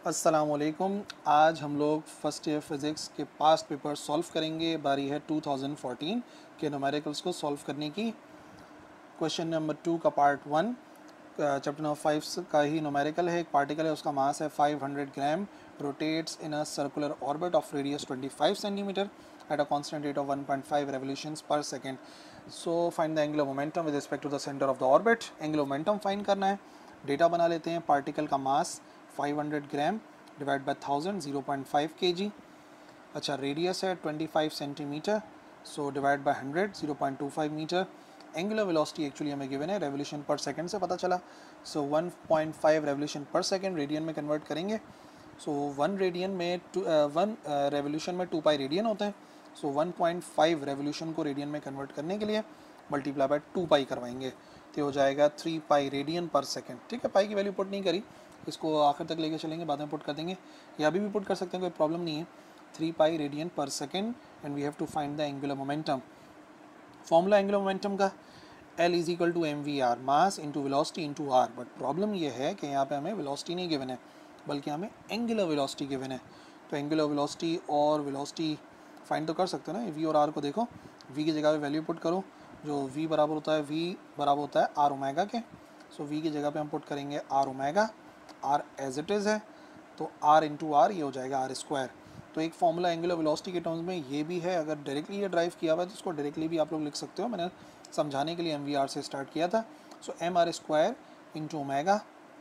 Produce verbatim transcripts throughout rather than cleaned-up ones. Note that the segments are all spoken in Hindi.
अस्सलामुअलैकुम। आज हम लोग फर्स्ट ईयर फिज़िक्स के पास्ट पेपर सॉल्व करेंगे। बारी है टू थाउजेंड फोर्टीन के न्यूमेरिकल्स को सॉल्व करने की। क्वेश्चन नंबर टू का part one chapter number five का ही न्यूमेरिकल है। एक पार्टिकल है, उसका मास है five hundred gram, rotates in a circular orbit of radius twenty five centimetre at a constant rate of one point five revolutions per second. So find the angular momentum with respect to the centre of the orbit. Angular momentum find करना है। डेटा बना लेते हैं। पार्टिकल का mass five hundred gram divide by thousand, zero point five K G. अच्छा, रेडियस है twenty five centimetre, so divide by hundred, zero point two five metre. Angular velocity actually हमें गिवन है, रेवोल्यूशन पर सेकंड से पता चला। So one point five revolution per second radian में कन्वर्ट करेंगे। सो वन रेडियन में टू वन रेवोल्यूशन में टू पाई रेडियन होते हैं। So one point five revolution को रेडियन में कन्वर्ट करने के लिए मल्टीप्लाई बाय टू पाई करवाएंगे तो हो जाएगा three pi radian per second. ठीक है, पाई की वैल्यू पुट नहीं करी, इसको आखिर तक लेके चलेंगे, बाद में पुट कर देंगे, या अभी भी पुट कर सकते हैं, कोई प्रॉब्लम नहीं है। Three pi radian per second and we have to find the angular momentum. Formula angular momentum का L is equal to M V R, mass into velocity into R. But problem ये है कि यहाँ पे हमें वेलोसिटी नहीं गिवन है, बल्कि हमें एंगुलर वेलोसिटी गिवन है। तो एंगुलर वेलोसिटी और वेलोसिटी फाइंड तो कर सकते हो ना। v और r को देखो, v की जगह पे वैल्यू पुट करो। जो v बराबर होता है, v बराबर होता है आर ओमेगा के। सो so, v की जगह पे हम पुट करेंगे R omega, r as it is है, तो r इंटू आर ये हो जाएगा आर स्क्वायर। तो एक फॉर्मूला एंगुलर वेलोसिटी के टर्म्स में ये भी है। अगर डायरेक्टली ये ड्राइव किया हुआ है तो उसको डायरेक्टली भी आप लोग लिख सकते हो। मैंने समझाने के लिए एम वी आर से स्टार्ट किया था। So M R square into omega,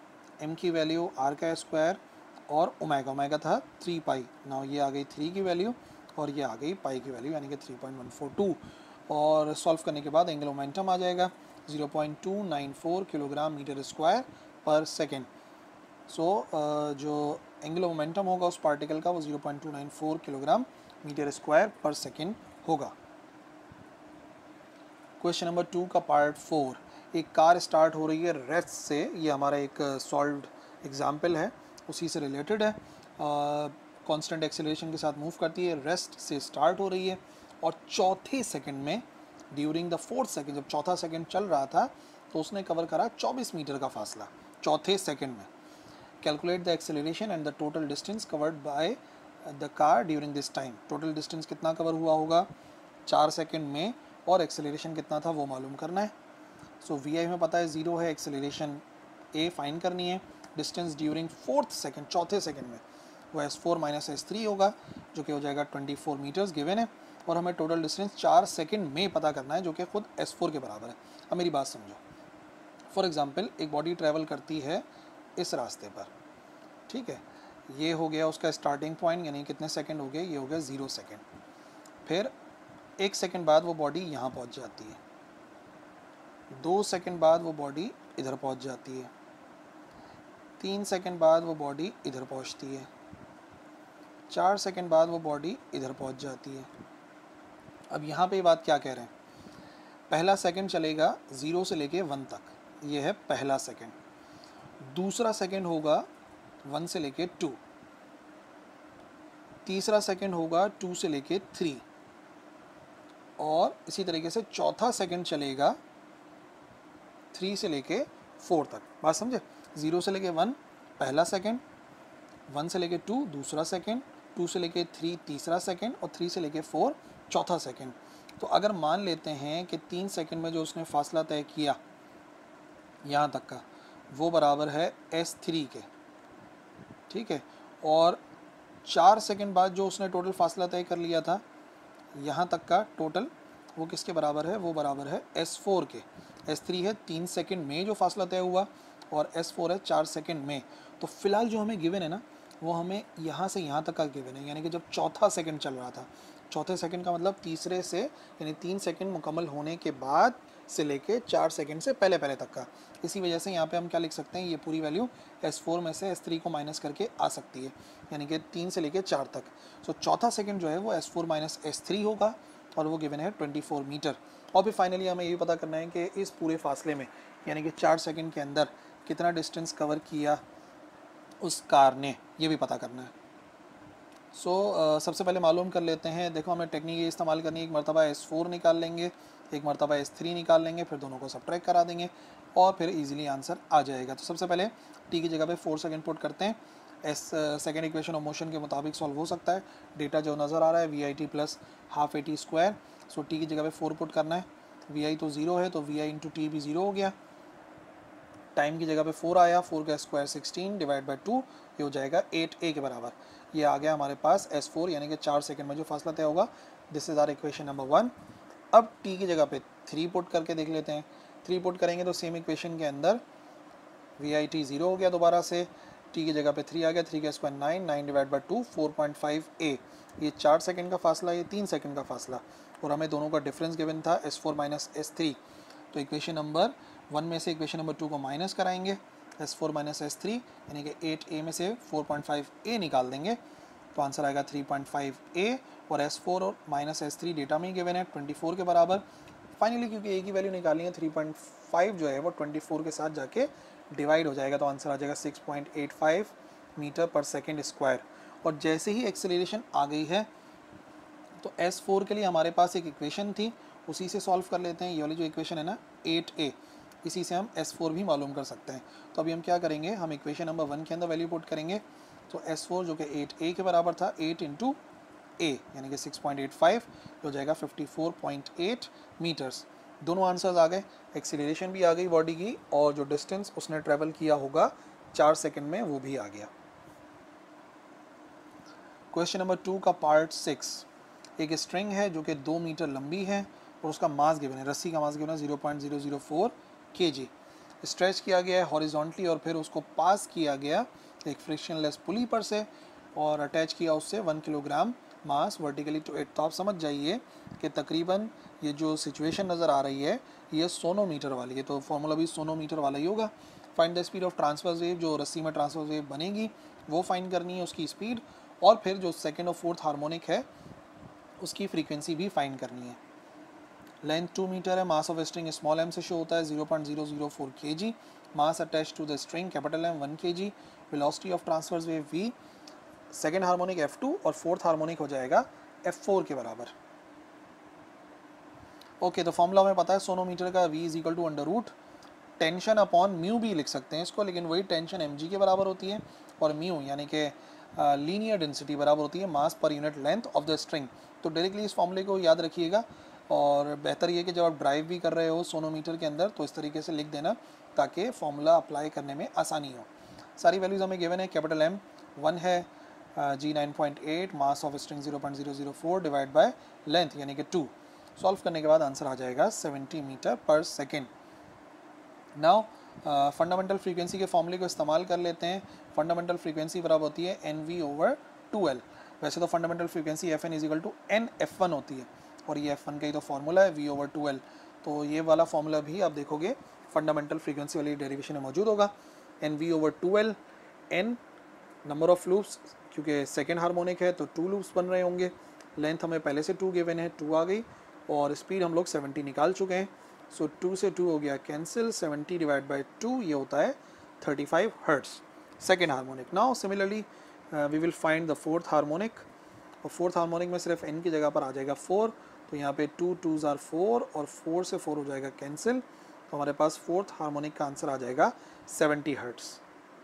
M की वैल्यू आर का स्क्वायर और ओमेगा, ओमेगा था थ्री पाई। नाउ ये आ गई थ्री की वैल्यू और ये आ गई पाई की वैल्यू, यानी कि three point one four two. और सॉल्व करने के बाद एंगुलर मोमेंटम आ जाएगा zero point two nine four kilogram metre square per second. So जो एंगुलर मोमेंटम होगा उस पार्टिकल का वो zero point two nine four kilogram metre square per second होगा। क्वेश्चन नंबर टू का पार्ट फोर। एक कार स्टार्ट हो रही है रेस्ट से, ये हमारा एक सॉल्व्ड एग्जाम्पल है, उसी से रिलेटेड है। कांस्टेंट एक्सेलरेशन के साथ मूव करती है, रेस्ट से स्टार्ट हो रही है और चौथे सेकंड में, ड्यूरिंग द फोर्थ सेकंड, जब चौथा सेकंड चल रहा था तो उसने कवर करा चौबीस मीटर का फासला चौथे सेकंड में। Calculate the acceleration and the total distance covered by the car during this time. Total distance कितना कवर हुआ होगा चार सेकंड में, और एक्सेलरेशन कितना था वो मालूम करना है। सो वी आई में पता है ज़ीरो है, एक्सेलरेशन ए फाइंड करनी है। डिस्टेंस ड्यूरिंग फोर्थ सेकंड, चौथे सेकंड में, वो S four minus S three होगा, जो कि हो जाएगा ट्वेंटी फोर मीटर्स गिवन है। और हमें टोटल डिस्टेंस चार सेकंड में पता करना है, जो कि खुद एस फोर के बराबर है। अब मेरी बात समझो। फॉर एग्जांपल, एक बॉडी ट्रैवल करती है इस रास्ते पर, ठीक है, ये हो गया उसका स्टार्टिंग पॉइंट, यानी कितने सेकंड हो गए, ये हो गया ज़ीरो सेकंड। फिर एक सेकंड बाद वो बॉडी यहाँ पहुँच जाती है, दो सेकंड बाद वो बॉडी इधर पहुँच जाती है, तीन सेकंड बाद वो बॉडी इधर पहुँचती है, चार सेकंड बाद वो बॉडी इधर पहुँच जाती है। अब यहाँ पे ये बात क्या कह रहे हैं, पहला सेकंड चलेगा ज़ीरो से लेके वन तक, ये है पहला सेकंड। दूसरा सेकंड होगा वन से लेके टू, तीसरा सेकंड होगा टू से लेके थ्री, और इसी तरीके से चौथा सेकंड चलेगा थ्री से लेके फोर तक। बात समझे? ज़ीरो से लेके वन पहला सेकंड, वन से लेके टू दूसरा सेकंड, टू से लेके थ्री तीसरा सेकंड, और थ्री से लेके फोर चौथा सेकंड। तो अगर मान लेते हैं कि तीन सेकंड में जो उसने फासला तय किया यहाँ तक का, वो बराबर है एस थ्री के, ठीक है, और चार सेकंड बाद जो उसने टोटल फासला तय कर लिया था यहाँ तक का टोटल, वो किसके बराबर है, वो बराबर है एस फोर के। एस थ्री है तीन सेकंड में जो फासला तय हुआ, और एस फोर है चार सेकंड में। तो फिलहाल जो हमें गिवन है ना, वो हमें यहाँ से यहाँ तक का गिवन है, यानी कि जब चौथा सेकंड चल रहा था, चौथे सेकंड का मतलब तीसरे से, यानी तीन सेकंड मुकम्मल होने के बाद से लेके चार सेकंड से पहले पहले तक का। इसी वजह से यहाँ पे हम क्या लिख सकते हैं, ये पूरी वैल्यू एस फोर में से एस थ्री को माइनस करके आ सकती है, यानी कि तीन से लेके चार तक। सो चौथा सेकंड जो है वो S four minus S three होगा, और वो गिवन है ट्वेंटी फोर मीटर। और फिर फाइनली हमें ये भी पता करना है कि इस पूरे फासले में, यानी कि चार सेकंड के अंदर कितना डिस्टेंस कवर किया उस कार ने, ये भी पता करना है। सो so, uh, सबसे पहले मालूम कर लेते हैं। देखो, हमें टेक्निक ये इस्तेमाल करनी है, एक मरतबा एस फोर निकाल लेंगे, एक मरतबा एस थ्री निकाल लेंगे, फिर दोनों को सब्ट्रैक्ट करा देंगे और फिर इजीली आंसर आ जाएगा। तो सबसे पहले टी की जगह पे फोर सेकंड पुट करते हैं। S second equation of motion के मुताबिक सॉल्व हो सकता है। डेटा जो नज़र आ रहा है V I T plus half A T square, so T की जगह पे फोर पुट करना है, वी आई तो ज़ीरो है तो वी आई इंटू टी भी ज़ीरो हो गया, टाइम की जगह पे फोर आया, फोर का square sixteen divide by two, ये हो जाएगा एट ए के बराबर। ये आ गया हमारे पास एस फोर यानी कि चार सेकंड में जो फासला तय होगा। This is our equation number one. अब टी की जगह पे थ्री पुट करके देख लेते हैं। थ्री पुट करेंगे तो सेम इक्वेशन के अंदर वी आई टी ज़ीरो हो गया दोबारा से, टी की जगह पे थ्री आ गया, थ्री का square nine, nine divide by two four point five A. ये चार सेकंड का फासला, ये तीन सेकंड का फासला, और हमें दोनों का डिफरेंस गिवन था S four minus S three. तो इक्वेशन नंबर वन में से इक्वेशन नंबर टू को माइनस कराएंगे, S four minus S three यानी कि एट ए में से फोर पॉइंट फाइव ए निकाल देंगे तो आंसर आएगा थ्री पॉइंट फाइव ए, और एस फोर और माइनस एस थ्री डेटा में ही गिवन है ट्वेंटी फोर के बराबर। फाइनली क्योंकि ए की वैल्यू निकालनी है, थ्री पॉइंट फाइव जो है वो ट्वेंटी फोर के साथ जाके डिवाइड हो जाएगा, तो आंसर आ जाएगा six point eight five metre पर सेकेंड स्क्वायर। और जैसे ही एक्सेलरेशन आ गई है तो एस फोर के लिए हमारे पास एक इक्वेशन थी, उसी से सॉल्व कर लेते हैं। ये वाली जो इक्वेशन है ना एट ए, इसी से हम एस फोर भी मालूम कर सकते हैं। तो अभी हम क्या करेंगे, हम इक्वेशन नंबर वन के अंदर वैल्यू पुट करेंगे, तो एस फोर जो कि एट ए के बराबर था, एट इंटू ए यानी कि सिक्स पॉइंट एट फाइव हो जाएगा fifty four point eight metres. दोनों आंसर्स आ गए, एक्सीलरेशन भी आ गई बॉडी की, और जो डिस्टेंस उसने ट्रेवल किया होगा चार सेकंड में वो भी आ गया। क्वेश्चन नंबर टू का पार्ट सिक्स। एक स्ट्रिंग है जो कि दो मीटर लंबी है और उसका मास गिवन है, रस्सी का मास गिवन है zero point zero zero four kg. Stretch किया गया है हॉरिजॉन्टली और फिर उसको पास किया गया एक फ्रिक्शनलेस पुली पर से और अटैच किया उससे one kilogram mass vertically to it. तो आप समझ जाइए कि तकरीबन ये जो सिचुएशन नज़र आ रही है ये सोनोमीटर वाली है, तो फॉर्मूला भी सोनोमीटर वाला ही होगा। Find the speed of transverse wave, जो रस्सी में ट्रांसवर्स वेव बनेगी वो फाइंड करनी है, उसकी स्पीड, और फिर जो सेकेंड और फोर्थ हार्मोनिक है उसकी फ्रीक्वेंसी भी फाइंड करनी है। लेंथ टू मीटर है, mass of string small M से शो होता है zero point zero zero four kg, mass attach to the string capital M one kg, velocity of transverse wave v, second harmonic F two और फोर्थ हार्मोनिक हो जाएगा एफ फोर के बराबर। ओके okay, तो फॉर्मूला हमें पता है सोनोमीटर का, v is equal to under root tension upon mu भी लिख सकते हैं इसको, लेकिन वही टेंशन एम जी के बराबर होती है, और म्यू यानी कि लीनियर डेंसिटी बराबर होती है mass per unit length of the string. तो डायरेक्टली इस फॉर्मूले को याद रखिएगा, और बेहतर ये कि जब आप ड्राइव भी कर रहे हो सोनोमीटर के अंदर तो इस तरीके से लिख देना ताकि फॉर्मूला अप्लाई करने में आसानी हो। सारी वैल्यूज हमें गिवन है, कैपिटल एम वन है, G nine point eight, mass of string zero point zero zero four divide by length यानी कि टू। सॉल्व करने के बाद आंसर आ जाएगा सेवेंटी मीटर पर सेकेंड। नाउ फंडामेंटल फ्रीक्वेंसी के फॉर्मूले को इस्तेमाल कर लेते हैं। फंडामेंटल फ्रीक्वेंसी बराबर होती है N V over two L. वैसे तो fundamental frequency F N is equal to N F one होती है, और ये एफ वन का ही तो फार्मूला है, वी ओवर टू एल। तो ये वाला फार्मूला भी आप देखोगे फंडामेंटल फ्रीक्वेंसी वाली डेरिवेशन में मौजूद होगा, N V over two L, N number of loops, क्योंकि सेकेंड हार्मोनिक है तो टू लूप्स बन रहे होंगे, लेंथ हमें पहले से टू गिवन है, टू आ गई, और स्पीड हम लोग सेवेंटी निकाल चुके हैं। सो टू से टू हो गया cancel, seventy divide by two ये होता है thirty five hertz, second harmonic. Now similarly we will find the fourth harmonic, और फोर्थ हार्मोनिक में सिर्फ एन की जगह पर आ जाएगा फोर, तो यहाँ पे टू टू ज़ार फोर और फोर से फोर हो जाएगा कैंसिल, तो हमारे पास फोर्थ हार्मोनिक का आंसर आ जाएगा सेवेंटी हर्ट्स।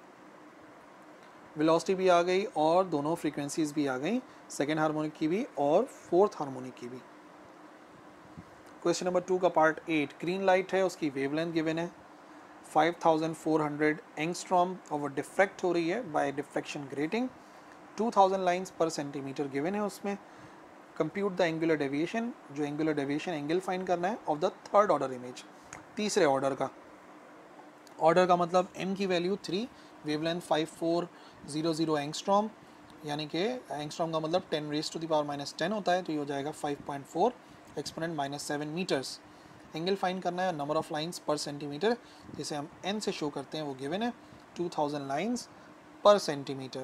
वेलोसिटी भी आ गई और दोनों फ्रीक्वेंसीज भी आ गई, सेकेंड हार्मोनिक की भी और फोर्थ हार्मोनिक की भी। क्वेश्चन नंबर टू का पार्ट एट। ग्रीन लाइट है, उसकी वेवलेंथ गिवन है five thousand four hundred angstrom और वो डिफ्रैक्ट हो रही है by diffraction grating, two thousand lines per centimetre given है उसमें। कंप्यूट द एंगुलर डेविएशन, जो एंगुलर डेविएशन एंगल फाइंड करना है of the third order image, तीसरे ऑर्डर का। ऑर्डर का मतलब m की value three, wavelength five four zero zero angstrom, यानी कि एंगस्ट्रॉम का मतलब ten raise to the power minus ten होता है, तो ये हो जाएगा five point four exponent minus seven metres. Angle find करना है, नंबर ऑफ लाइंस पर सेंटीमीटर जिसे हम n से शो करते हैं वो गिवन है टू थाउजेंड लाइंस पर सेंटीमीटर।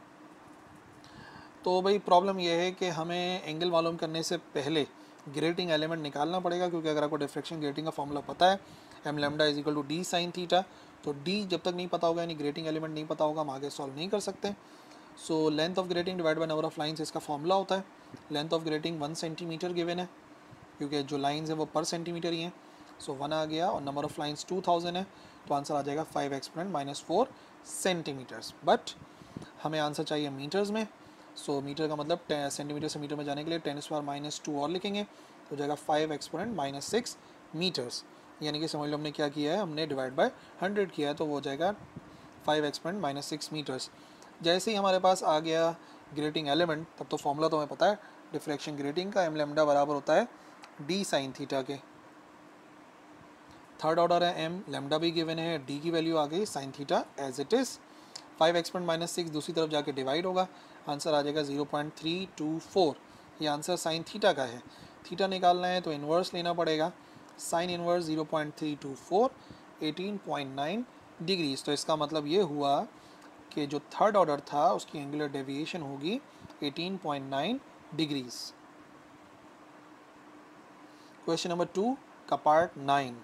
तो भाई प्रॉब्लम यह है कि हमें एंगल मालूम करने से पहले ग्रेटिंग एलिमेंट निकालना पड़ेगा, क्योंकि अगर आपको डिफ्रैक्शन ग्रेटिंग का फॉर्मूला पता है M lambda is equal to D sine theta, तो डी जब तक नहीं पता होगा यानी ग्रेटिंग एलिमेंट नहीं पता होगा हम आगे सॉल्व नहीं कर सकते। So length of grating divide by number of lines इसका फॉर्मूला होता है। Length of grating one centimetre given है, क्योंकि जो लाइंस है वो पर सेंटीमीटर ही हैं, सो वन आ गया, और number of lines two thousand है, तो आंसर आ जाएगा five exponent minus four centimetres. But हमें आंसर चाहिए मीटर्स में, सो so, मीटर का मतलब सेंटीमीटर से मीटर में जाने के लिए टेन स्क्वायर माइनस टू और लिखेंगे, तो हो जाएगा five exponent minus six metres. यानी कि समझ लो हमने क्या किया है, हमने डिवाइड बाय हंड्रेड किया है, तो वो हो जाएगा five exponent minus six metres. जैसे ही हमारे पास आ गया ग्रेटिंग एलिमेंट, तब तो फॉर्मूला तो हमें पता है डिफ्रैक्शन ग्रेटिंग का, एम लेमडा बराबर होता है डी साइन थीटा के। थर्ड ऑर्डर है एम, लेमडा भी गिवन है, डी की वैल्यू आ गई sine theta as it is. Five exponent minus six दूसरी तरफ जाके डिवाइड होगा, आंसर आ जाएगा zero point three two four. ये आंसर साइन थीटा का है। थीटा निकालना है तो इन्वर्स लेना पड़ेगा, sine inverse zero point three two four eighteen point nine degrees. तो इसका मतलब ये हुआ कि जो थर्ड ऑर्डर था उसकी एंगुलर डेविएशन होगी eighteen point nine degrees. Question number two का part nine.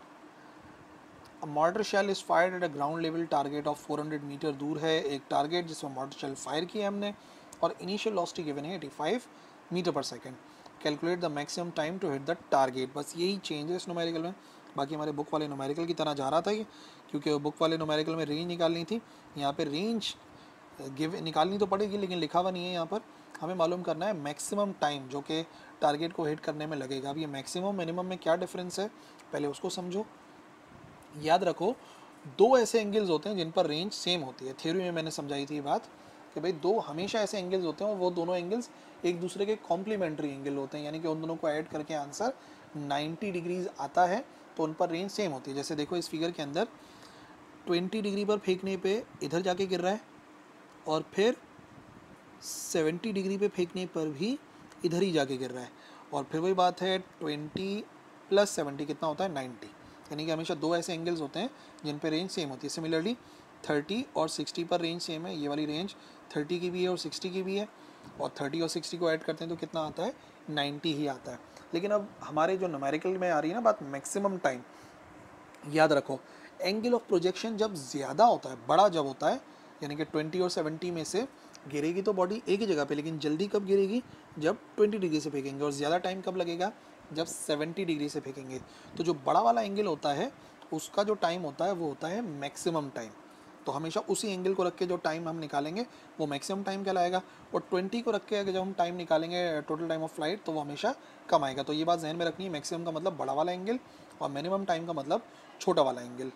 Mortar shell is fired at a ground level, target of four hundred metre दूर है एक टारगेट जिसमें मॉर्टर शेल फायर किया हमने, और इनिशियल वेलोसिटी गिवन है एटी फाइव मीटर पर second. Calculate the maximum time to hit the target. बस यही चेंज है इस न्यूमेरिकल में, बाकी हमारे बुक वाले न्यूमेरिकल की तरह जा रहा था ये, क्योंकि बुक वाले न्यूमेरिकल में रेंज निकालनी थी, यहाँ पे रेंज गिव निकालनी तो पड़ेगी लेकिन लिखा हुआ नहीं है यहाँ पर। हमें मालूम करना है मैक्सिमम टाइम जो कि टारगेट को हिट करने में लगेगा। अब ये मैक्सिमम मिनिमम में क्या डिफरेंस है, पहले उसको समझो। याद रखो दो ऐसे एंगल्स होते हैं जिन पर रेंज सेम होती है। थ्योरी में मैंने समझाई थी ये बात कि भाई दो हमेशा ऐसे एंगल्स होते हैं और वो दोनों एंगल्स एक दूसरे के कॉम्प्लीमेंट्री एंगल होते हैं, यानी कि उन दोनों को ऐड करके आंसर नाइन्टी डिग्रीज आता है, तो उन पर रेंज सेम होती है। जैसे देखो इस फिगर के अंदर ट्वेंटी डिग्री पर फेंकने पे इधर जाके गिर रहा है, और फिर सेवेंटी डिग्री पे फेंकने पर भी इधर ही जाके गिर रहा है, और फिर वही बात है ट्वेंटी प्लस सेवेंटी कितना होता है नाइन्टी। यानी कि हमेशा दो ऐसे एंगल्स होते हैं जिन पे रेंज सेम होती है। सिमिलरली थर्टी और सिक्सटी पर रेंज सेम है, ये वाली रेंज थर्टी की भी है और सिक्सटी की भी है, और थर्टी और सिक्सटी को ऐड करते हैं तो कितना आता है नाइन्टी ही आता है। लेकिन अब हमारे जो न्यूमेरिकल में आ रही है ना बात मैक्सिमम टाइम, याद रखो एंगल ऑफ प्रोजेक्शन जब ज़्यादा होता है, बड़ा जब होता है, यानी कि ट्वेंटी और सेवेंटी में से गिरेगी तो बॉडी एक ही जगह पे, लेकिन जल्दी कब गिरेगी जब ट्वेंटी डिग्री से फेंकेंगे, और ज़्यादा टाइम कब लगेगा जब सेवेंटी डिग्री से फेंकेंगे। तो जो बड़ा वाला एंगल होता है उसका जो टाइम होता है वो होता है मैक्सिमम टाइम। तो हमेशा उसी एंगल को रख के जो टाइम हम निकालेंगे वो मैक्सिमम टाइम कहलाएगा, और ट्वेंटी को रख के अगर जब हम टाइम निकालेंगे टोटल टाइम ऑफ फ्लाइट तो वो हमेशा कम आएगा। तो ये बात जहन में रखनी है, मैक्सिमम का मतलब बड़ा वाला एंगल और मिनिमम टाइम का मतलब छोटा वाला angle.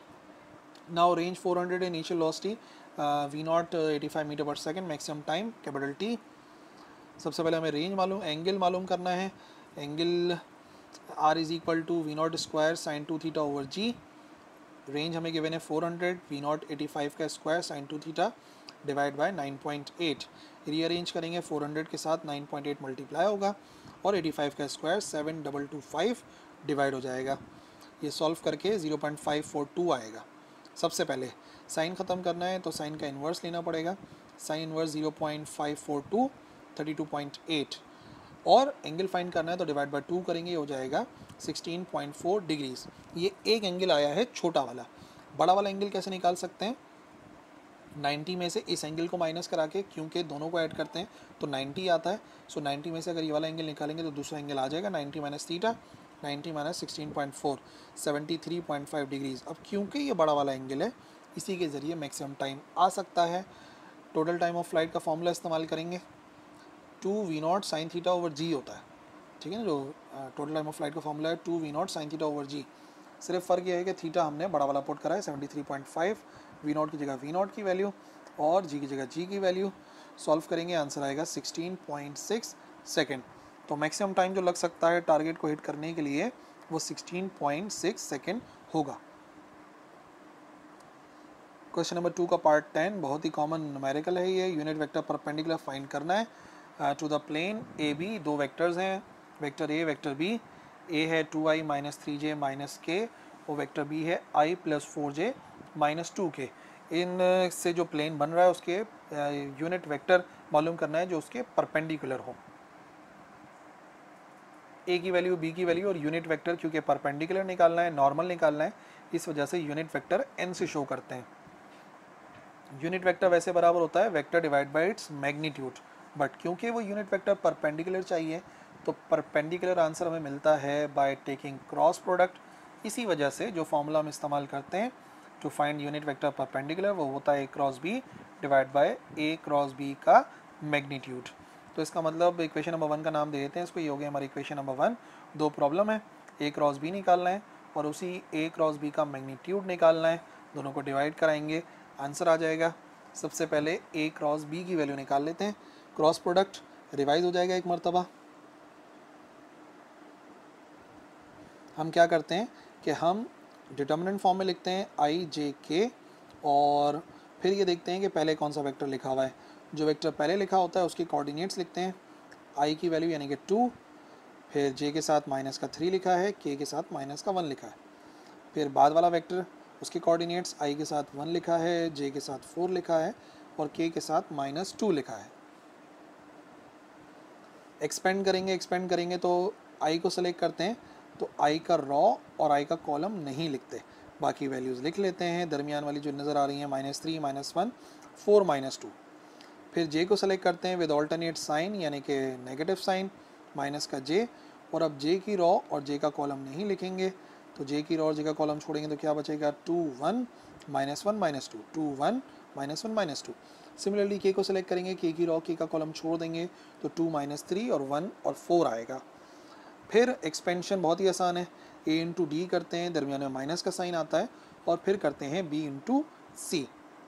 Now range four hundred, initial velocity V not eighty five metre पर second, maximum time capital T. सबसे पहले हमें रेंज मालूम एंगल मालूम करना है। Angle R is equal to V not square sine two theta over G. Range हमें गिवन है four hundred, V not eighty five का square sine two theta divide by nine point eight. Rearrange करेंगे फोर हंड्रेड के साथ नाइन पॉइंट एट मल्टीप्लाई होगा, और एटी फाइव का square seven double two five divide हो जाएगा। ये सॉल्व करके zero point five four two आएगा। सबसे पहले साइन ख़त्म करना है तो साइन का इन्वर्स लेना पड़ेगा, sine inverse zero point five four two thirty two point eight, और एंगल फाइंड करना है तो डिवाइड बाय टू करेंगे, हो जाएगा सिक्सटीन पॉइंट फोर डिग्रीज। ये एक एंगल आया है छोटा वाला। बड़ा वाला एंगल कैसे निकाल सकते हैं, नाइन्टी में से इस एंगल को माइनस करा के, क्योंकि दोनों को ऐड करते हैं तो नाइन्टी आता है। सो नाइन्टी में से अगर ये वाला एंगल निकालेंगे तो दूसरा एंगल आ जाएगा ninety minus theta, ninety minus sixteen point four, seventy three point five degrees. अब क्योंकि ये बड़ा वाला एंगल है इसी के ज़रिए मैक्सिमम टाइम आ सकता है। टोटल टाइम ऑफ फ्लाइट का फॉर्मूला इस्तेमाल करेंगे, two V not sine theta over G होता है, ठीक है ना। जो टोटल टाइम ऑफ फ्लाइट का फॉर्मूला है two V not sine theta over G. सिर्फ फ़र्क ये है कि थीटा हमने बड़ा वाला पुट करा है seventy three point five, V not की जगह वी नॉट की वैल्यू और जी की जगह जी की वैल्यू। सॉल्व करेंगे आंसर आएगा सिक्सटीन पॉइंट सिक्स सेकेंड। तो मैक्सिमम टाइम जो लग सकता है टारगेट को हिट करने के लिए वो सिक्सटीन पॉइंट सिक्स सेकेंड होगा। क्वेश्चन नंबर टू का पार्ट टेन, बहुत ही कॉमन न्यूमेरिकल है ये। यूनिट वेक्टर परपेंडिकुलर फाइंड करना है to the plane A B. दो वेक्टर्स हैं, vector A vector B. A है two I minus three J minus K, और वेक्टर बी है I plus four J minus two K. इन से जो प्लेन बन रहा है उसके यूनिट वेक्टर मालूम करना है जो उसके परपेंडिकुलर हो। ए की वैल्यू, बी की वैल्यू और यूनिट वेक्टर, क्योंकि परपेंडिकुलर निकालना है, नॉर्मल निकालना है, इस वजह से यूनिट वेक्टर एन से शो करते हैं। यूनिट वेक्टर वैसे बराबर होता है vector divide by its magnitude, but क्योंकि वो यूनिट वेक्टर परपेंडिकुलर चाहिए तो परपेंडिकुलर आंसर हमें मिलता है बाय टेकिंग क्रॉस प्रोडक्ट। इसी वजह से जो फॉर्मूला हम इस्तेमाल करते हैं to find unit vector perpendicular, वो होता है A cross B divide by A cross B का मैग्नीट्यूड। तो इसका मतलब इक्वेशन नंबर वन का नाम दे देते हैं इसको, ये हो गया हमारी इक्वेशन नंबर वन। दो प्रॉब्लम है, ए क्रॉस बी निकालना है और उसी ए क्रॉस बी का मैग्नीट्यूड निकालना है, दोनों को डिवाइड कराएंगे, आंसर आ जाएगा। सबसे पहले ए क्रॉस बी की वैल्यू निकाल लेते हैं, क्रॉस प्रोडक्ट रिवाइज हो जाएगा एक मरतबा। हम क्या करते हैं कि हम डिटर्मिनेंट फॉर्म में लिखते हैं आई जे के, और फिर ये देखते हैं कि पहले कौन सा वेक्टर लिखा हुआ है। जो वेक्टर पहले लिखा होता है उसके कोऑर्डिनेट्स लिखते हैं, आई की वैल्यू यानी कि टू, फिर जे के साथ माइनस का थ्री लिखा है, के के साथ माइनस का वन लिखा है। फिर बाद वाला वेक्टर उसके कोऑर्डिनेट्स आई के साथ वन लिखा है, जे के साथ फोर लिखा है और के के साथ माइनस टू लिखा है। एक्सपेंड करेंगे एक्सपेंड करेंगे तो आई को सेलेक्ट करते हैं, तो आई का रॉ और आई का कॉलम नहीं लिखते, बाकी वैल्यूज़ लिख लेते हैं। दरमियान वाली जो नज़र आ रही है minus three, minus one, four, minus two. फिर जे को सेलेक्ट करते हैं विद ऑल्टरनेट साइन यानी कि नेगेटिव साइन, माइनस का जे, और अब जे की रॉ और जे का कॉलम नहीं लिखेंगे, तो जे की रॉ और जे का कॉलम छोड़ेंगे तो क्या बचेगा, two one minus one minus two, two one minus one minus two. Similarly K को सेलेक्ट करेंगे, के की रॉ के का कॉलम छोड़ देंगे तो टू माइनस थ्री और वन और फोर आएगा। फिर एक्सपेंशन बहुत ही आसान है, ए इंटू डी करते हैं, दरमियान में माइनस का साइन आता है, और फिर करते हैं बी इंटू सी।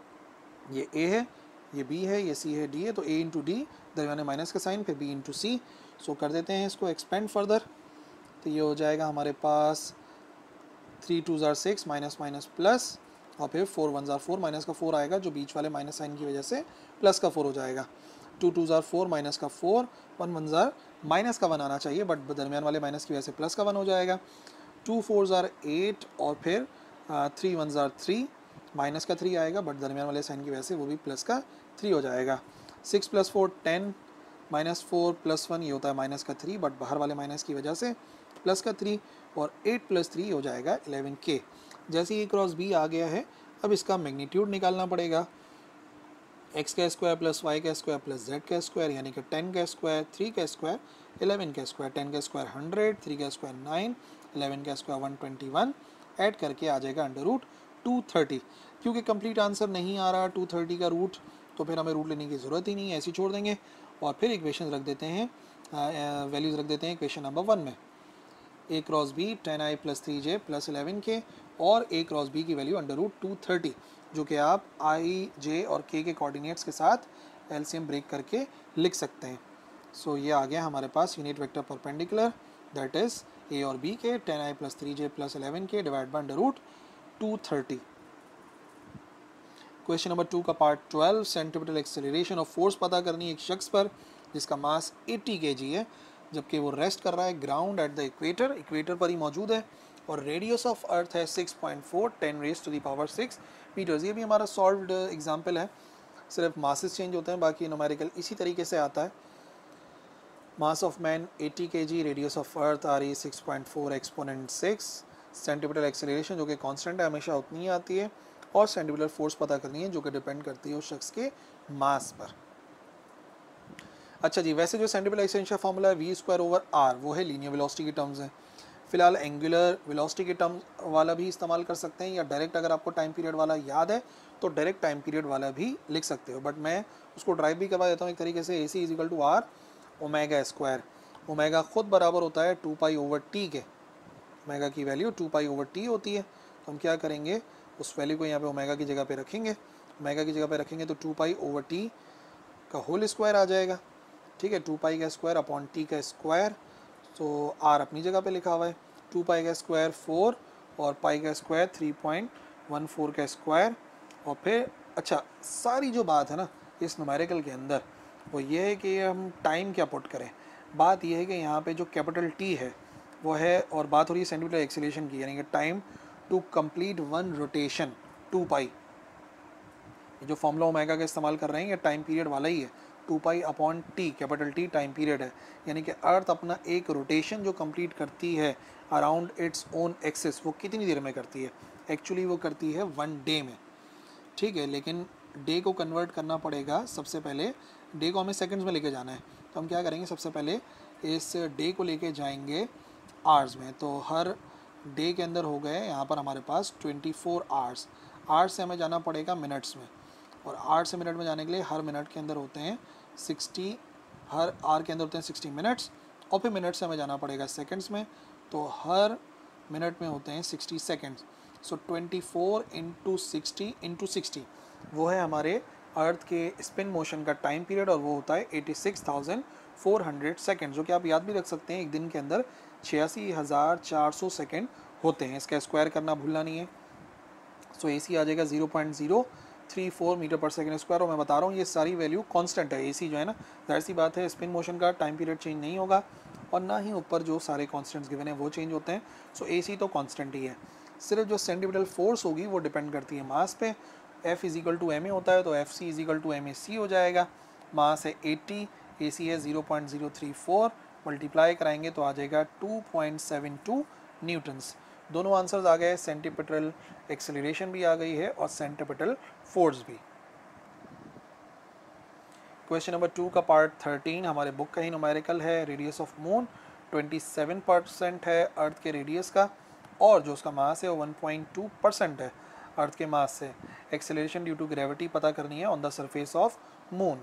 ये ए है, ये बी है, ये सी है, डी है, तो ए इंटू डी, दरमियान में माइनस का साइन, फिर बी इंटू सी। सो कर देते हैं इसको एक्सपेंड फर्दर, तो ये हो जाएगा हमारे पास थ्री टू ज़ार सिक्स, माइनस माइनस प्लस, और फिर फोर वन ज़ार फोर, माइनस का फोर आएगा जो बीच वाले माइनस साइन की वजह से प्लस का फोर हो जाएगा। टू टू ज़ार फोर, माइनस का फोर, वन वन ज़ार माइनस का वन आना चाहिए बट दरमियान वाले माइनस की वजह से प्लस का वन हो जाएगा। टू फोर ज़ार एट, और फिर थ्री वन ज़ार थ्री, माइनस का थ्री आएगा बट दरमियान वाले साइन की वजह से वो भी प्लस का थ्री हो जाएगा। Six plus four ten, minus four plus one ये होता है माइनस का थ्री बट बाहर वाले माइनस की वजह से प्लस का थ्री, और एट प्लस थ्री हो जाएगा इलेवन के। जैसे ही क्रॉस बी आ गया है, अब इसका मैग्नीट्यूड निकालना पड़ेगा, एक्स का स्क्वायर प्लस वाई का स्क्वायर प्लस जेड का स्क्वायर यानी कि टेन का स्क्वायर, थ्री का स्क्वायर, इलेवन का स्क्वायर, टेन का स्क्वायर हंड्रेड, थ्री का स्क्वायर नाइन, इलेवन का square one twenty one, add करके आ जाएगा अंडर रूट टू थर्टी। क्योंकि कंप्लीट आंसर नहीं आ रहा टू थर्टी का रूट, तो फिर हमें रूट लेने की ज़रूरत ही नहीं है, ऐसे छोड़ देंगे और फिर इक्वेशन रख देते हैं, वैल्यूज़ रख देते हैं इक्वेशन नंबर वन में। A cross B ten I plus three J plus eleven K, और ए क्रॉस बी की value under root two thirty, जो कि आप आई जे और के के कोऑर्डिनेट्स के साथ एलसीएम ब्रेक करके लिख सकते हैं। सो so, ये आ गया हमारे पास unit vector perpendicular, that is A और बी के ten I plus three J plus eleven K divide by under root two thirty. Question number two का part twelve, centripetal acceleration of force पता करनी एक शख्स पर जिसका मास एटी केजी है, जबकि वो रेस्ट कर रहा है ground at the equator, equator पर ही मौजूद है, और रेडियस ऑफ अर्थ है six point four, ten raise to the power six metres. ये भी हमारा सॉल्व्ड एग्जांपल है, सिर्फ मासेस चेंज होते हैं, बाकी न्यूमेरिकल इसी तरीके से आता है। Mass of man eighty kg, radius of earth आ रही है six point four exponent six, centripetal acceleration जो कि कांस्टेंट है हमेशा उतनी ही आती है, और सेंट्रीपिटल फोर्स पता करनी है जो कि डिपेंड करती है उस शख्स के मास पर। अच्छा जी, वैसे जो सेंट्रीपिटल एक्सेलरेशन फार्मूला है वी स्क्वायर ओवर आर, वो है लीनियर वेलोसिटी की टर्म्स है। फिलहाल एंगुलर वेलोसिटी के टर्म वाला भी इस्तेमाल कर सकते हैं, या डायरेक्ट अगर आपको टाइम पीरियड वाला याद है तो डायरेक्ट टाइम पीरियड वाला भी लिख सकते हो, बट मैं उसको ड्राइव भी करवा देता हूँ एक तरीके से। A C is equal to R omega square, omega खुद बराबर होता है टू पाई ओवर टी के, ओमेगा की value two pi over T होती है, तो हम क्या करेंगे उस वैल्यू को यहाँ पे ओमेगा की जगह पे रखेंगे, ओमेगा की जगह पे रखेंगे तो टू पाई ओवर टी का होल स्क्वायर आ जाएगा, ठीक है, टू पाई का स्क्वायर अपॉन टी का स्क्वायर, तो आर अपनी जगह पे लिखा हुआ है, टू पाई का स्क्वायर फोर और पाई का square three point one four का स्क्वायर, और फिर अच्छा सारी जो बात है ना इस न्यूमेरिकल के अंदर वो ये है कि हम टाइम क्या पुट करें। बात यह है कि यहाँ पे जो कैपिटल टी है वो है, और बात हो रही है सेंट्रीपिटल एक्सेलरेशन की, यानी कि time to complete one rotation two pi, जो फॉर्मूला ओमेगा का इस्तेमाल कर रहे हैं ये टाइम पीरियड वाला ही है, two pi upon T, capital T time period है, यानी कि अर्थ अपना एक रोटेशन जो कंप्लीट करती है अराउंड इट्स ओन एक्सिस, वो कितनी देर में करती है, एक्चुअली वो करती है वन डे में, ठीक है, लेकिन डे को कन्वर्ट करना पड़ेगा, सबसे पहले डे को हमें सेकंड्स में लेके जाना है, तो हम क्या करेंगे सबसे पहले इस डे को लेके जाएंगे आवर्स में, तो हर डे के अंदर हो गए यहाँ पर हमारे पास ट्वेंटी फोर आवर्स। आर से हमें जाना पड़ेगा मिनट्स में, और आर से मिनट में जाने के लिए हर मिनट के अंदर होते हैं सिक्सटी, हर आर के अंदर होते हैं सिक्सटी मिनट्स, और फिर मिनट से हमें जाना पड़ेगा सेकंड्स में, तो हर मिनट में होते हैं sixty seconds. So twenty four into sixty into sixty वो है हमारे अर्थ के स्पिन मोशन का टाइम पीरियड, और वो होता है eighty six thousand four hundred second, जो कि आप याद भी रख सकते हैं, एक दिन के अंदर छियासी हज़ार चार सौ सेकेंड होते हैं। इसका स्क्वायर करना भूलना नहीं है। सो ए सी आ जाएगा zero point zero three four metre पर सेकेंड स्क्वायर, और मैं बता रहा हूँ ये सारी वैल्यू कांस्टेंट है। ए सी जो है ना, जाहिर सी बात है स्पिन मोशन का टाइम पीरियड चेंज नहीं होगा, और ना ही ऊपर जो सारे कांस्टेंट्स गिवन है वो चेंज होते हैं। सो ए सी तो कांस्टेंट ही है। सिर्फ जो सेंटीमीटर फोर्स होगी वो डिपेंड करती है मास पे। F is equal to M A होता है, तो F C is equal to M A C हो जाएगा। मास है एटी, ए सी है zero point zero three four, multiply कराएंगे तो आ जाएगा two point seven two newtons. दोनों आंसर्स आ गए, सेंटीपिटल एक्सेलरेशन भी आ गई है और सेंटीपिटल फोर्स भी। क्वेश्चन नंबर टू का पार्ट थर्टीन हमारे बुक का ही न्यूमेरिकल है। Radius of moon twenty seven percent है अर्थ के रेडियस का, और जो उसका मास है वो वन पॉइंट टू परसेंट है अर्थ के मास से। एक्सेलरेशन ड्यू टू ग्रेविटी पता करनी है on the surface of moon.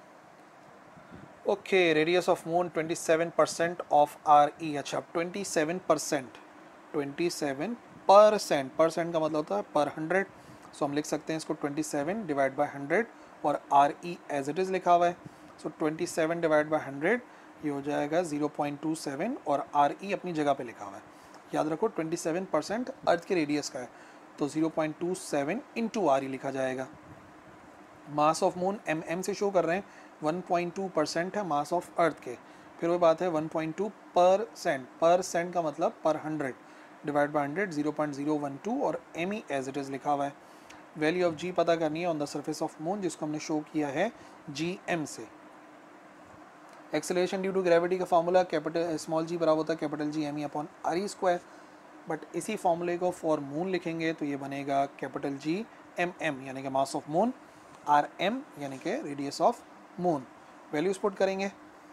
Okay, radius of moon twenty seven percent of R E. अच्छा, twenty seven percent, twenty seven percent, percent का मतलब होता है पर हंड्रेड। सो हम लिख सकते हैं इसको twenty seven divide by hundred, और R E as it is लिखा हुआ है। So twenty seven divide by hundred ये हो जाएगा ज़ीरो पॉइंट टू सेवन, और आर ई अपनी जगह पे लिखा हुआ है। याद रखो ट्वेंटी सेवन परसेंट अर्थ के रेडियस का है, तो zero point two seven into R E लिखा जाएगा। Mass of moon M M से शो कर रहे हैं, वन पॉइंट टू परसेंट है मास ऑफ अर्थ के। फिर वो बात है one point two percent, percent का मतलब per hundred, divide by hundred zero point zero one two, और M E as it is लिखा हुआ है। वैल्यू ऑफ जी पता करनी है on the surface of moon, जिसको हमने शो किया है जी एम से। एक्सेलरेशन ड्यू टू ग्रेविटी का फॉर्मूला कैपिटल स्मॉल जी बराबर होता है capital G M E upon R E square, but इसी फॉर्मूले को फॉर मून लिखेंगे तो ये बनेगा कैपिटल जी एम एम यानी कि mass of moon, R M यानी कि radius of moon. Values put करेंगे,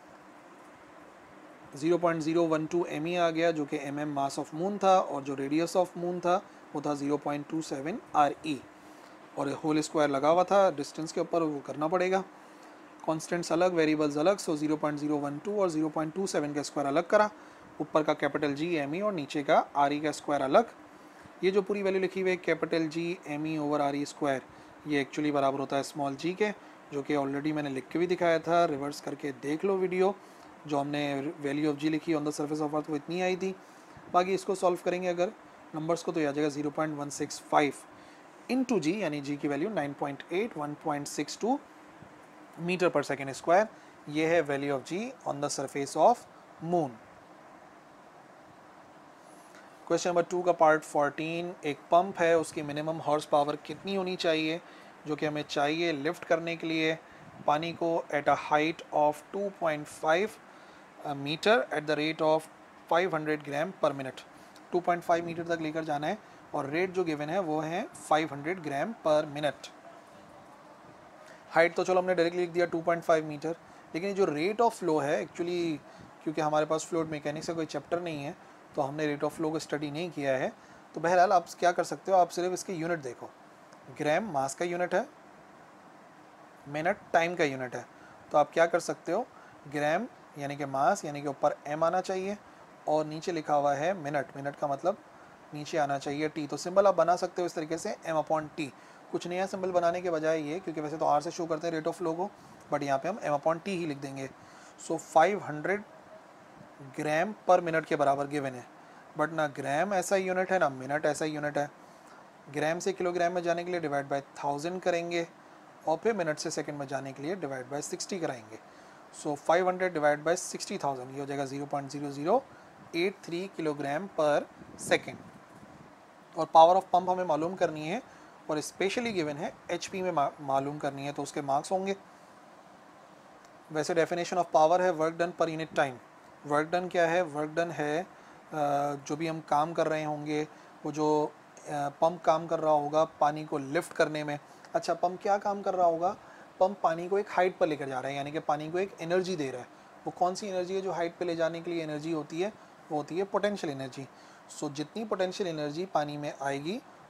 zero point zero one two M E आ गया जो कि M M mass of moon था, और जो रेडियस ऑफ मून था वो था zero point two seven R E, और होल स्क्वायर लगा हुआ था डिस्टेंस के ऊपर, वो करना पड़ेगा। कॉन्स्टेंट्स अलग, वेरिएबल्स अलग, so zero point zero one two और ज़ीरो पॉइंट टू सेवन का स्क्वायर अलग करा, ऊपर का कैपिटल जी एम ई और नीचे का आर ई का स्क्वायर अलग। ये जो पूरी वैल्यू लिखी हुई है capital G M E over R E square, ये एक्चुअली बराबर होता है स्मॉल जी के, जो कि ऑलरेडी मैंने लिख के भी दिखाया था। रिवर्स करके देख लो वीडियो, जो हमने वैल्यू ऑफ जी लिखी on the surface of earth वो इतनी आई थी। बाकी इसको सॉल्व करेंगे अगर नंबर्स को तो आ जाएगा zero point one six five into G, यानी जी की value nine point eight, one point six two meter पर सेकेंड स्क्वायर। ये है value of G on the surface of moon. Question number two का पार्ट फोर्टीन, एक पंप है, उसकी मिनिमम हॉर्स पावर कितनी होनी चाहिए, जो कि हमें चाहिए लिफ्ट करने के लिए पानी को at a height of two point five meter at the rate of five hundred gram per minute. Two point five meter तक लेकर जाना है, और रेट जो गिवन है वो है five hundred gram per minute. Height तो चलो हमने डायरेक्टली लिख दिया टू पॉइंट फाइव मीटर, लेकिन जो रेट ऑफ फ्लो है एक्चुअली, क्योंकि हमारे पास फ्लूइड मैकेनिक्स का कोई चैप्टर नहीं है तो हमने रेट ऑफ फ्लो को स्टडी नहीं किया है। तो बहरहाल आप क्या कर सकते हो, आप सिर्फ इसके यूनिट देखो, ग्राम मास का यूनिट है, मिनट टाइम का यूनिट है। तो आप क्या कर सकते हो, ग्राम यानी कि मास यानी कि ऊपर एम आना चाहिए, और नीचे लिखा हुआ है मिनट, मिनट का मतलब नीचे आना चाहिए टी। तो सिंबल आप बना सकते हो इस तरीके से, एम अपॉन टी। कुछ नया सिंबल बनाने के बजाय ये, क्योंकि वैसे तो आर से शो करते हैं रेट ऑफ फ्लो को, बट यहाँ पे हम एम अपॉन टी ही लिख देंगे। सो five hundred gram per minute के बराबर गिवन है, बट ना ग्राम ऐसा यूनिट है ना मिनट ऐसा यूनिट है। ग्राम से किलोग्राम में जाने के लिए डिवाइड बाय थाउजेंड करेंगे, और फिर मिनट से सेकंड में जाने के लिए डिवाइड बाय सिक्सटी कराएंगे। So five hundred divide by sixty thousand, ये हो जाएगा zero point zero zero eight three kilogram per second. और पावर ऑफ पंप हमें मालूम करनी है, और स्पेशली गिवन है एचपी में मा, मालूम करनी है, तो उसके मार्क्स होंगे। वैसे डेफिनेशन ऑफ पावर है work done per unit time. Work done क्या है, वर्क डन है जो भी हम काम कर रहे होंगे, वो जो पंप काम कर रहा होगा पानी को लिफ्ट करने में। अच्छा, पंप क्या काम कर रहा होगा, पंप पानी को एक हाइट पर लेकर जा रहा है, यानी कि पानी को एक एनर्जी दे रहा है। वो कौन सी एनर्जी है जो हाइट पे ले जाने के लिए एनर्जी होती है, वो होती है पोटेंशियल एनर्जी। सो जितनी पोटेंशियल एनर्जी पानी में आएगी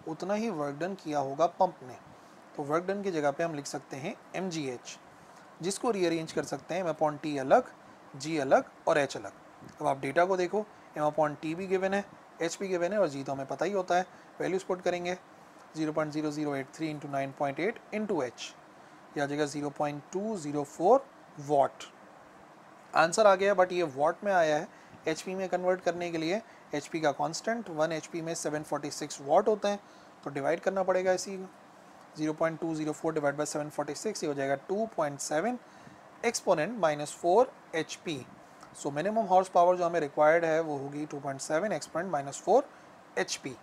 उतना ही वर्क डन किया होगा पंप ने। तो वर्क डन की जगह पे हम लिख सकते हैं एम जी एच, जिसको रीअरेंज कर सकते हैं एम अपॉन टी अलग, जी अलग और एच अलग। अब आप डेटा को देखो, एम अपॉन टी भी गिवन है, एच भी गिवन है और जी तो हमें पता ही होता है। वैल्यूज पुट करेंगे zero point zero zero eight three into nine point eight into H, यह आ जाएगा zero point two zero four watt. Answer आ गया, बट ये वॉट में आया है। एचपी में कन्वर्ट करने के लिए एचपी का कांस्टेंट वन एचपी में सेवन फोर्टी सिक्स वॉट होता है, तो डिवाइड करना पड़ेगा इसी को। Zero point two zero four divide by seven forty six, ये हो जाएगा two point seven exponent minus four H P. So minimum horse power जो हमें रिक्वायर्ड है वो होगी two point seven exponent minus four H P.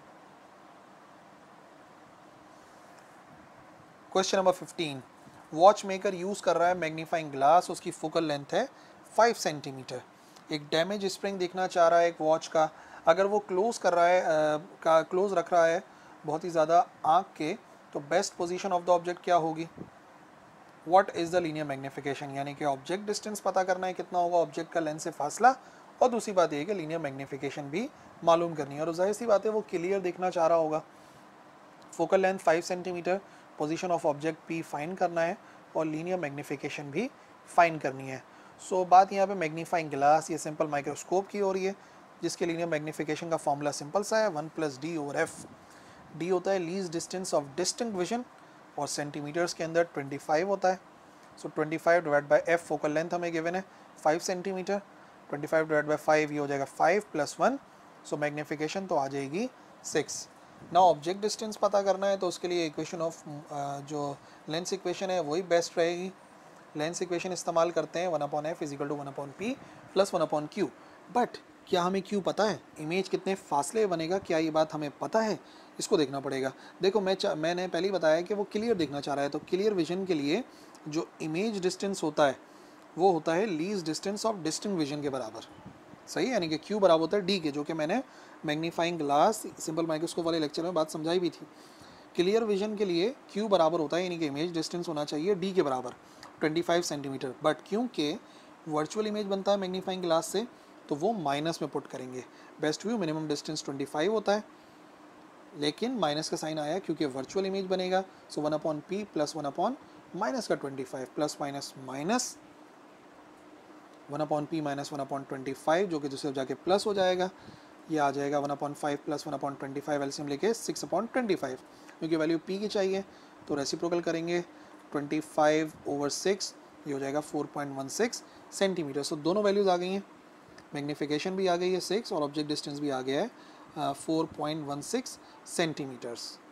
Question number fifteen, watch maker use कर रहा है मैग्नीफाइंग ग्लास, उसकी फोकल लेंथ है फाइव सेंटीमीटर। एक डैमेज स्प्रिंग देखना चाह रहा है एक वॉच का, अगर वो क्लोज कर रहा है आ, का क्लोज रख रहा है बहुत ही ज़्यादा आँख के, तो best position of the object क्या होगी? What is the linear magnification, यानी कि ऑब्जेक्ट डिस्टेंस पता करना है कितना होगा ऑब्जेक्ट का लेंस से फासला, और दूसरी बात ये है कि लीनियर मैग्निफिकेशन भी मालूम करनी है। और जाहिर सी बात है वो क्लियर देखना चाह रहा होगा। Focal length five centimeter, position of object P find करना है और लीनियर मैग्निफिकेशन भी फाइन करनी है। सो so, बात यहाँ पे मैग्नीफाइंग ग्लास या सिंपल माइक्रोस्कोप की हो रही है, जिसके लीनियर मैग्निफिकेशन का फॉर्मूला सिंपल सा है, one plus D over F. D होता है least distance of distinct vision और सेंटीमीटर्स के अंदर ट्वेंटी फाइव होता है। So twenty five divide by F, focal length हमें गिवन है five centimeter, twenty five divide by five, ये हो जाएगा five plus one, so magnification तो आ जाएगी सिक्स। ना ऑब्जेक्ट डिस्टेंस पता करना है तो उसके लिए इक्वेशन ऑफ जो लेंस इक्वेशन है वही बेस्ट रहेगी। लेंस इक्वेशन इस्तेमाल करते हैं one upon F is equal to one upon P plus one upon Q. But क्या हमें क्यू पता है? इमेज कितने फासले बनेगा, क्या ये बात हमें पता है? इसको देखना पड़ेगा। देखो मैं मैंने पहले ही बताया कि वो क्लियर देखना चाह रहा है, तो क्लियर विजन के लिए जो इमेज डिस्टेंस होता है वो होता है least distance of distinct vision के बराबर। सही है, यानी कि क्यू बराबर होता है डी के, जो कि मैंने मैग्नीफाइंग ग्लास सिंपल माइक्रोस्कोप वाले लेक्चर में बात समझाई भी थी। क्लियर विजन के लिए क्यू बराबर होता है, यानी कि इमेज डिस्टेंस होना चाहिए डी के बराबर ट्वेंटी फाइव सेंटीमीटर। बट क्योंकि वर्चुअल इमेज बनता है मैग्नीफाइंग ग्लास से, तो वो माइनस में पुट करेंगे। Best view minimum distance twenty five होता है, लेकिन माइनस का साइन आया क्योंकि वर्चुअल इमेज बनेगा। So one upon P plus one upon minus का twenty five, plus minus minus one upon P minus one upon twenty five, जो कि दूसरी जाके प्लस हो जाएगा। ये आ जाएगा one upon five plus one upon twenty five, LCM लेके सिक्स अपॉन ट्वेंटी फाइव, क्योंकि वैल्यू पी की चाहिए तो रेसिप्रोकल करेंगे ट्वेंटी फाइव ओवर सिक्स, ये हो जाएगा four point one six centimeter. So दोनों वैल्यूज़ आ गई हैं, मैग्नीफिकेशन भी आ गई है सिक्स और ऑब्जेक्ट डिस्टेंस भी आ गया है four point one six centimetres.